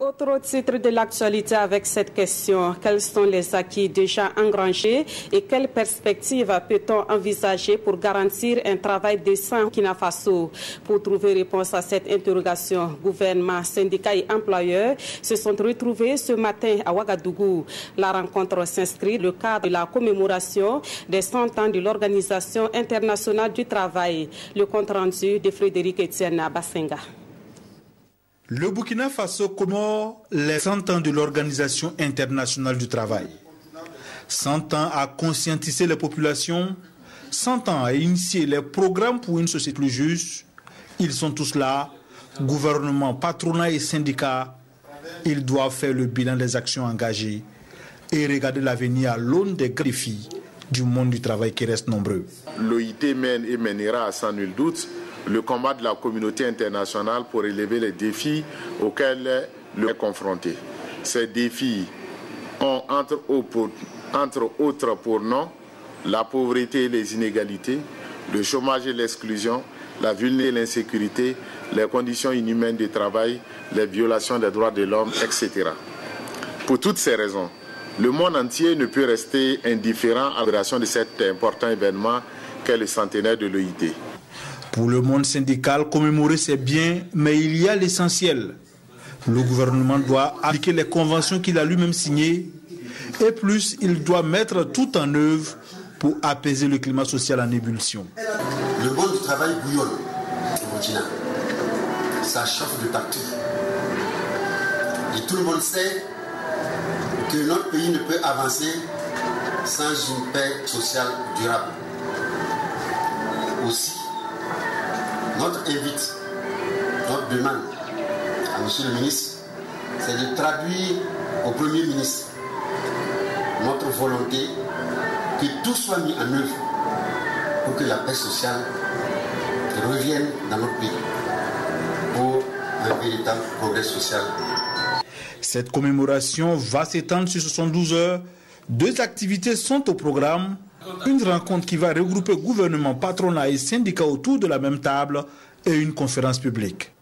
Autre titre de l'actualité avec cette question, quels sont les acquis déjà engrangés et quelles perspectives peut-on envisager pour garantir un travail décent au Burkina Faso? Pour trouver réponse à cette interrogation, gouvernement, syndicats et employeurs se sont retrouvés ce matin à Ouagadougou. La rencontre s'inscrit dans le cadre de la commémoration des 100 ans de l'Organisation internationale du travail. Le compte rendu de Frédéric Etienne Bassenga. Le Burkina Faso commémore les 100 ans de l'Organisation internationale du travail. 100 ans à conscientiser les populations, 100 ans à initier les programmes pour une société plus juste. Ils sont tous là, gouvernement, patronat et syndicats. Ils doivent faire le bilan des actions engagées et regarder l'avenir à l'aune des défis du monde du travail qui restent nombreux. L'OIT mène et mènera sans nul doute le combat de la communauté internationale pour relever les défis auxquels le est confronté. Ces défis ont entre autres pour nom la pauvreté et les inégalités, le chômage et l'exclusion, la vulnérabilité et l'insécurité, les conditions inhumaines de travail, les violations des droits de l'homme, etc. Pour toutes ces raisons, le monde entier ne peut rester indifférent à l'opération de cet important événement qu'est le centenaire de l'OIT. Pour le monde syndical, commémorer c'est bien, mais il y a l'essentiel. Le gouvernement doit appliquer les conventions qu'il a lui-même signées et plus, il doit mettre tout en œuvre pour apaiser le climat social en ébullition. Le monde du travail bouillonne au Burkina. Ça chauffe de partout. Et tout le monde sait que notre pays ne peut avancer sans une paix sociale durable. Aussi, notre invite, notre demande à M. le ministre, c'est de traduire au Premier ministre notre volonté que tout soit mis en œuvre pour que la paix sociale revienne dans notre pays pour un véritable progrès social. Cette commémoration va s'étendre sur 72 heures. 2 activités sont au programme. Une rencontre qui va regrouper gouvernement, patronat et syndicats autour de la même table et une conférence publique.